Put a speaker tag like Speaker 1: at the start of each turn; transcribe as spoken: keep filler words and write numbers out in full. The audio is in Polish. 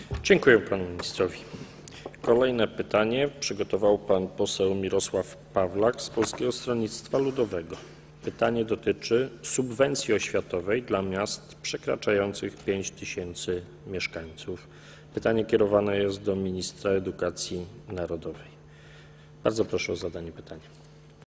Speaker 1: Dziękuję panu ministrowi. Kolejne pytanie przygotował pan poseł Mirosław Pawlak z Polskiego Stronnictwa Ludowego. Pytanie dotyczy subwencji oświatowej dla miast przekraczających pięć tysięcy mieszkańców. Pytanie kierowane jest do ministra edukacji narodowej. Bardzo proszę o zadanie pytania.